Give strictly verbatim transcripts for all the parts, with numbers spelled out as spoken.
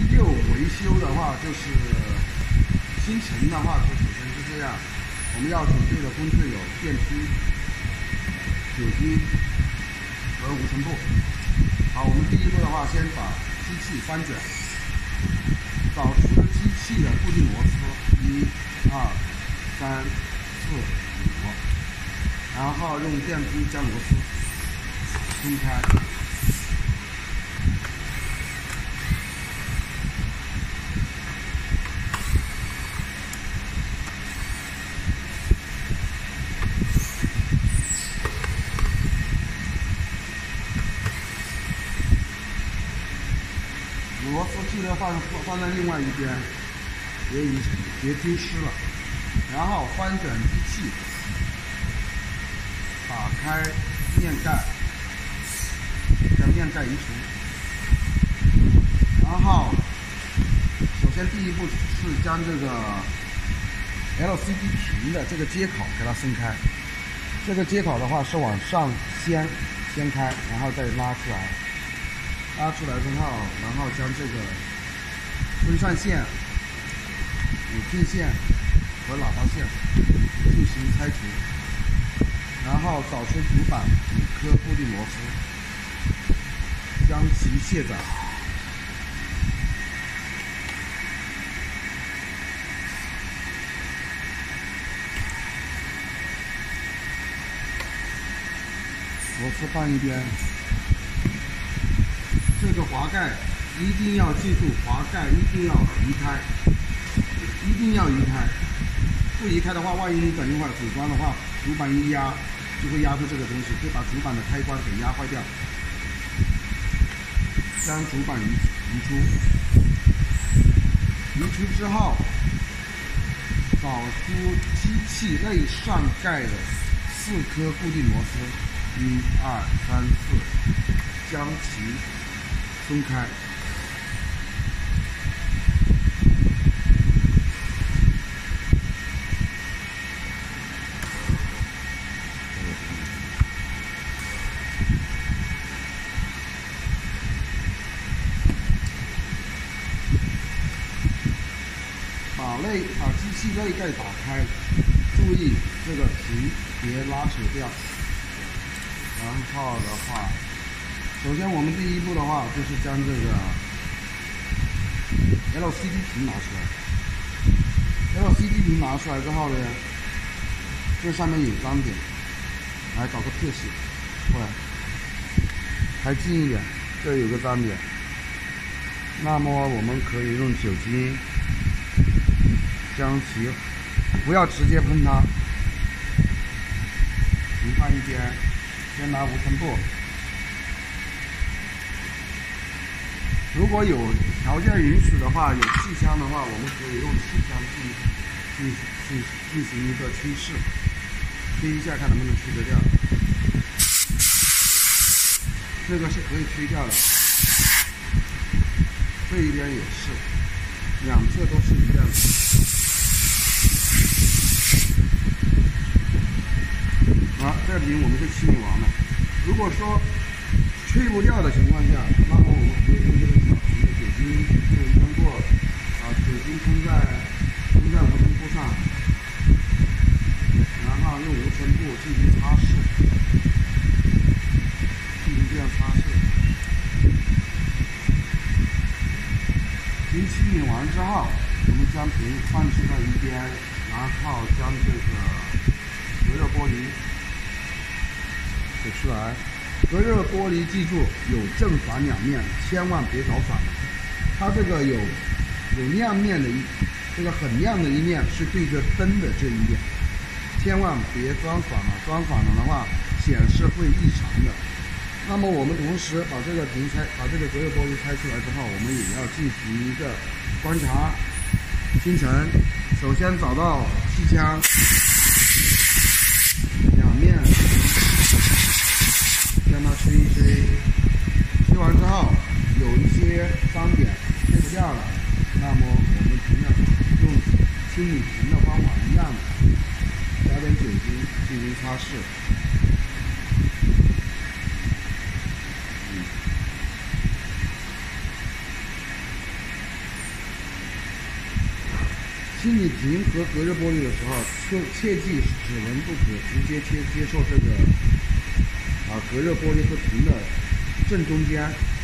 六维修的话，就是新城的话，就首先是这样，我们要准备的工具有电梯、酒精和无尘布。好，我们第一步的话，先把机器翻卷，找出机器的固定螺丝，一、二、三、四、五，然后用电机将螺丝松开。螺丝记得放放在另外一边，别遗别丢失了。然后翻卷机器，打开面盖，将面盖移除。然后，首先第一步是将这个 L C D 屏的这个接口给它松开。这个接口的话是往上掀掀开，然后再拉出来。拉出来之后，然后将这个分散线、五 P 线和喇叭线进行拆除，然后找出主板五颗固定螺丝，将其卸载。螺丝放一边。这个滑盖一定要记住，滑盖一定要移开，一定要移开。不移开的话，万一你等一会儿组装的话，主板一压就会压出这个东西，会把主板的开关给压坏掉。将主板移移出，移出之后，找出机器内上盖的四颗固定螺丝，一、二、三、四，将其松开。把内把机器内盖打开，注意这个皮别拉扯掉。然后的话。首先，我们第一步的话就是将这个 L C D 屏拿出来。L C D 屏拿出来之后呢，这上面有钢点，来搞个特写，过来，抬近一点，这有个钢点。那么我们可以用酒精将其，不要直接喷它，平放一边，先拿无尘布。如果有条件允许的话，有气枪的话，我们可以用气枪进进进进行一个吹试，吹一下看能不能吹得掉。这个是可以吹掉的，这一边也是，两侧都是一样的。好，这瓶我们就清理完了。如果说吹不掉的情况下，那么我们可以用这个小瓶的酒精，就通过啊酒精喷在喷在无尘布上，然后用无尘布进行擦拭，进行这样擦拭。瓶清理完之后，我们将瓶放置在一边，然后将这个隔热玻璃取出来。隔热玻璃记住有正反两面，千万别搞反了。它这个有有亮面的一，这个很亮的一面是对着灯的这一面，千万别装反了，装反了的话显示会异常的。那么我们同时把这个瓶拆，把这个隔热玻璃拆出来之后，我们也要进行一个观察新陈。首先找到气枪，两面。让它吹一吹，吹完之后有一些脏点吹不掉了，那么我们同样用清理瓶的方法一样的，加点酒精进行擦拭。嗯， 清理屏和隔热玻璃的时候，就切记指纹不可直接接接受这个啊隔热玻璃和屏的正中间。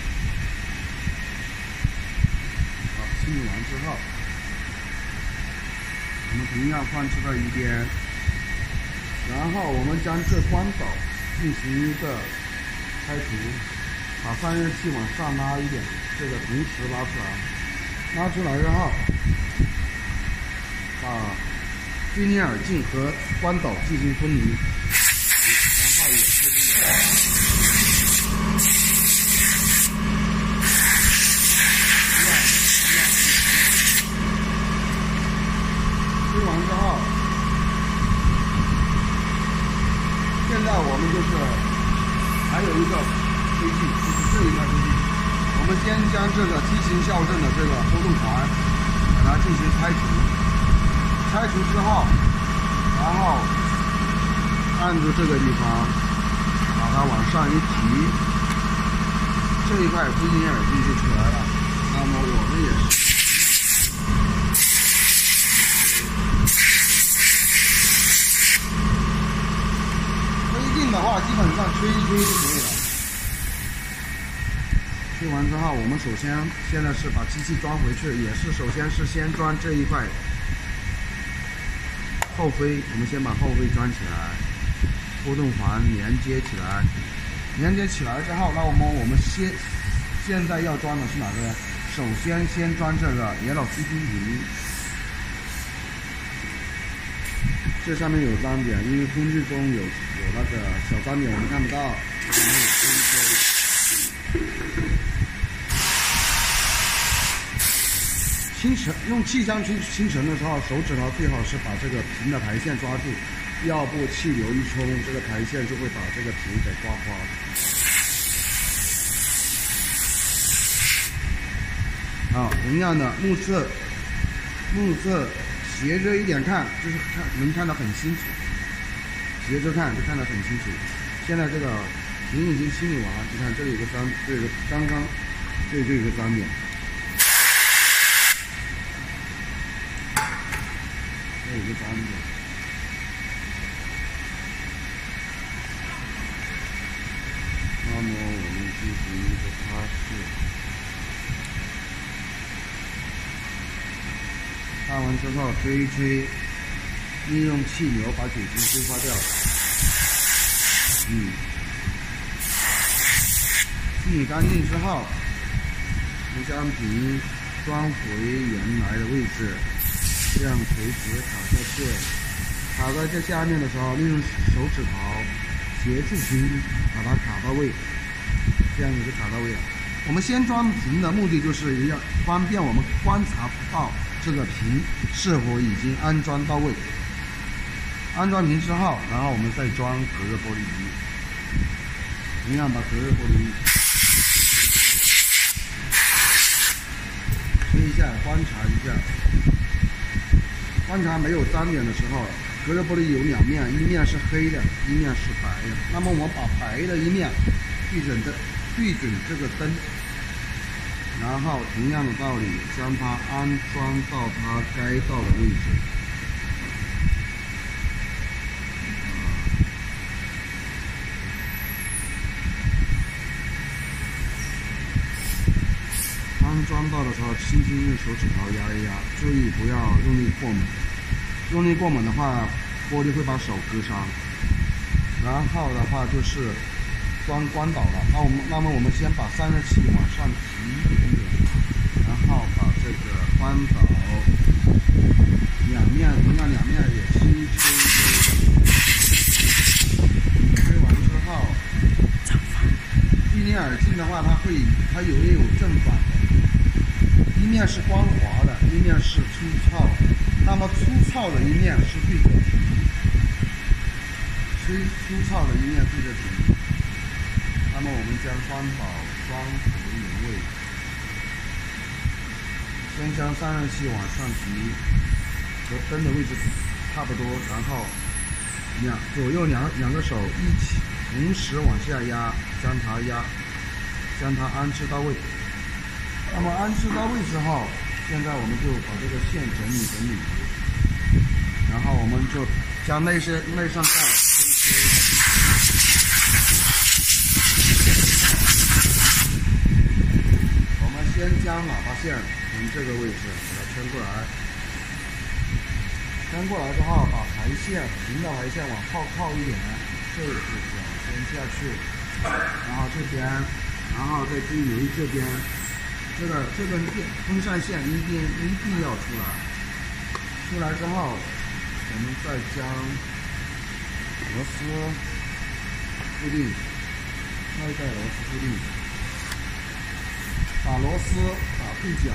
好，清理完之后，我们同样放置到一边，然后我们将这关岛进行一个拆除，把散热器往上拉一点，这个同时拉出来，拉出来之后。把对面耳镜和关岛进行分离，然后也是这样。推完之后，现在我们就是还有一个推进，就是这一块推进。我们先将这个梯形校正的这个波动环把它进行拆除。拆除之后，然后按住这个地方，把它往上一提，这一块推进耳机就出来了。那么我们也是，推进的话，基本上吹一吹就可以了。吹完之后，我们首先现在是把机器装回去，也是首先是先装这一块。后飞，我们先把后飞装起来，波动环连接起来，连接起来之后，那我们我们先现在要装的是哪个呢？首先先装这个 L C D 屏，这上面有脏点，因为工具中有有那个小脏点，我们看不到。清晨用气枪去清晨的时候，手指头最好是把这个屏的排线抓住，要不气流一冲，这个排线就会把这个屏给刮花。好，同样的目测，目测斜着一点看，就是看能看得很清楚，斜着看就看得很清楚。现在这个屏已经清理完，你看这里有个脏，这个刚刚这里就有个脏点。有个脏点，那么我们进行一个擦拭，擦完之后吹一吹，利用气流把酒精挥发掉。嗯，清理干净之后，我们将屏装回原来的位置。这样垂直卡下去，卡在这下面的时候，利用手指头斜住屏，把它卡到位，这样就卡到位了。我们先装屏的目的就是要方便我们观察到这个屏是否已经安装到位。安装屏之后，然后我们再装隔热玻璃仪，同样把隔热玻璃仪吹一下，观察一下。观察没有脏点的时候，隔热玻璃有两面，一面是黑的，一面是白的。那么我们把白的一面对准的对准这个灯，然后同样的道理，将它安装到它该到的位置。安装到的时候，轻轻用手指头压一压，注意不要用力过猛。用力过猛的话，玻璃会把手割伤。然后的话就是装关岛了。那我们，那么我们先把散热器往上提一点点，然后把这个关岛两面，同样两面也轻吹吹。吹完之后，避免耳镜的话，它会它有也有正反的。一面是光滑的，一面是粗糙的。那么粗糙的一面是对着屏，吹粗糙的一面对着屏。那么我们将关宝装回原位，先将散热器往上提，和灯的位置差不多，然后两左右两两个手一起同时往下压，将它压，将它安置到位。那么安置到位之后， 现在我们就把这个线整理整理，然后我们就将内些内上盖推推。我们先将喇叭线从这个位置给它圈过来，圈过来之后，把排线平的排线往后靠一点，这个角先下去，然后这边，然后再经由这边。这个这根电风扇线一定一定要出来，出来之后，我们再将螺丝固定，外带螺丝固定，把螺丝打对角。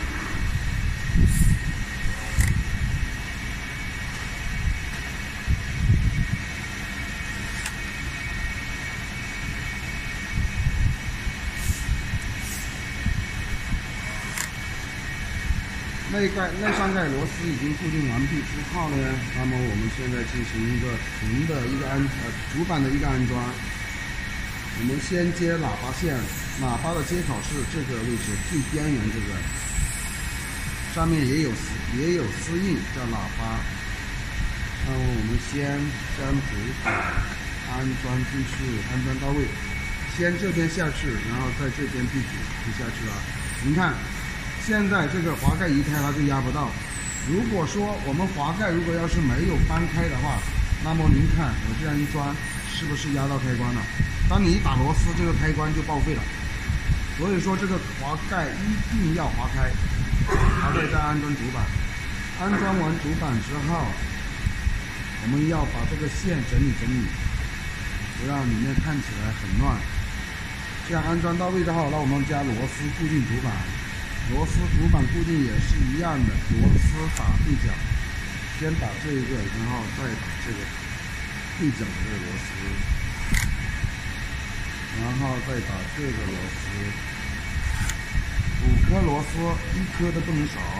内盖内上盖螺丝已经固定完毕之后呢，那么我们现在进行一个平的一个安呃主板的一个安装。我们先接喇叭线，喇叭的接口是这个位置最边缘这个，上面也有也有丝印叫喇叭。那么我们先将主板安装进去，安装到位。先这边下去，然后在这边闭紧就下去了。您看。现在这个滑盖移开它就压不到。如果说我们滑盖如果要是没有翻开的话，那么您看我这样一钻，是不是压到开关了？当你一打螺丝，这个开关就报废了。所以说这个滑盖一定要滑开，然后再安装主板。安装完主板之后，我们要把这个线整理整理，不让里面看起来很乱。这样安装到位之后，那我们加螺丝固定主板。螺丝主板固定也是一样的，螺丝打对角，先打这一个，然后再打这个对角的这个螺丝，然后再打这个螺丝。五颗螺丝，一颗都不能少，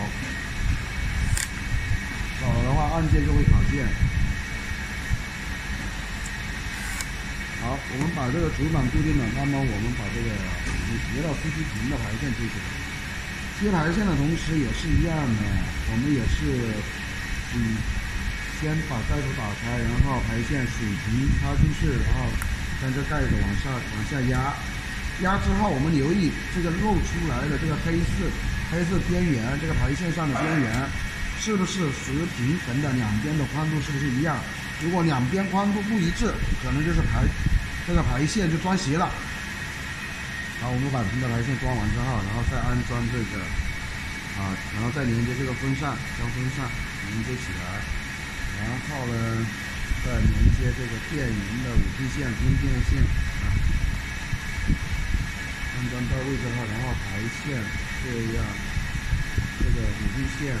少了的话按键就会卡键。好，我们把这个主板固定了，那么我们把这个接到 C P 屏的排线接起来。接排线的同时也是一样的，我们也是，嗯，先把盖子打开，然后排线水平插进去，然后将这盖子往下往下压，压之后我们留意这个露出来的这个黑色黑色边缘，这个排线上的边缘是不是属于平衡的，两边的宽度是不是一样？如果两边宽度不一致，可能就是排这个排线就装斜了。好，我们把平的排线装完之后，然后再安装这个啊，然后再连接这个风扇，将风扇连接起来，然后呢，再连接这个电源的五 T 线、中电线啊，安装到位之后，然后排线这样，这个五 T 线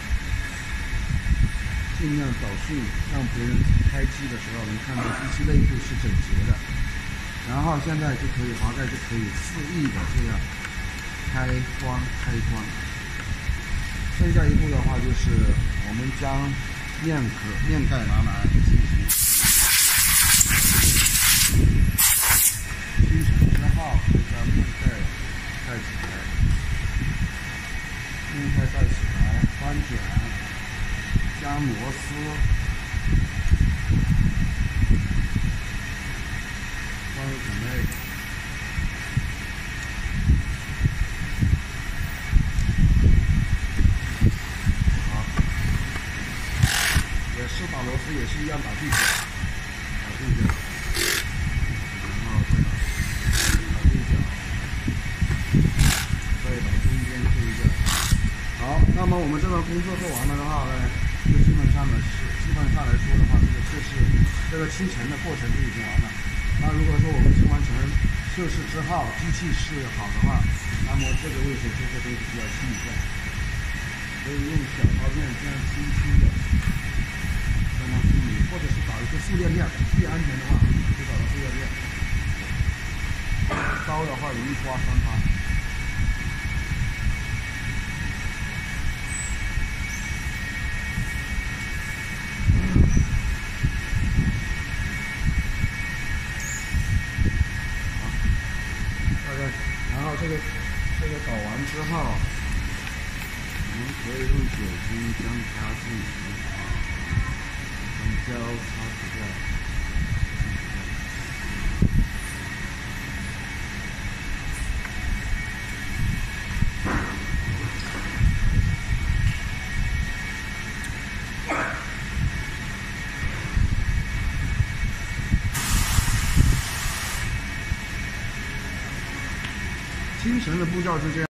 尽量找顺，让别人开机的时候能看到机器内部是整洁的。然后现在就可以滑盖就可以肆意的这样开关开关。剩下一步的话就是我们将面壳面盖拿来进行吸尘之后，就将面盖盖起来，面盖盖起来，翻卷，将螺丝。放入体内，好，也是把螺丝也是一样打对角，打对角，然后再打打对角，再打中间这一个。好，那么我们这个工作做完了的话呢，就基本上呢是基本上来说的话，这个测试这个清尘的过程就已经完了。那如果说我们清完尘测试之后，机器是好的话，那么这个位置这个东西就要清一下，可以用小刀片这样轻轻的让它清理，或者是找一个塑料片，最安全的话就找个塑料片，刀的话容易刮伤它。然后这个这个搞完之后， 我们可以用酒精将它进行交叉掉。清晨的步骤是这样。